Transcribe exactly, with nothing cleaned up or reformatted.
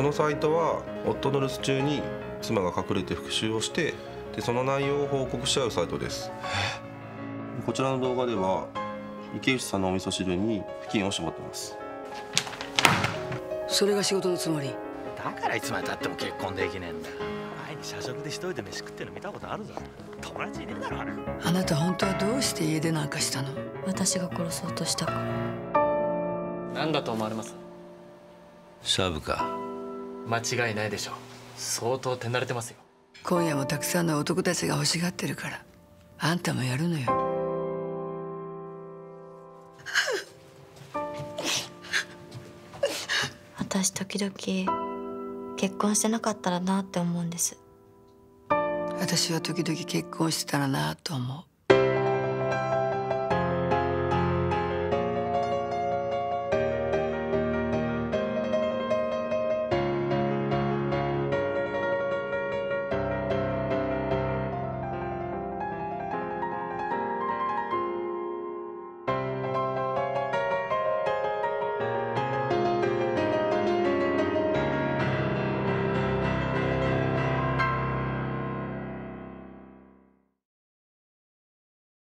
このサイトは夫の留守中に妻が隠れて復讐をしてでその内容を報告し合うサイトです。こちらの動画では池内さんのお味噌汁に布巾を絞ってます。 それが仕事のつもり？ だからいつまでたっても結婚できねえんだ。前に社食で一人で飯食ってるの見たことあるぞ。友達いねえだろあれ。 あなた本当はどうして家出なんかしたの？ 私が殺そうとしたから。 何だと思われます？ シャブか。 間違いないでしょう。相当手慣れてますよ。 今夜もたくさんの男たちが欲しがってるからあんたもやるのよ。 私時々結婚してなかったらなって思うんです。 私は時々結婚してたらなと思う。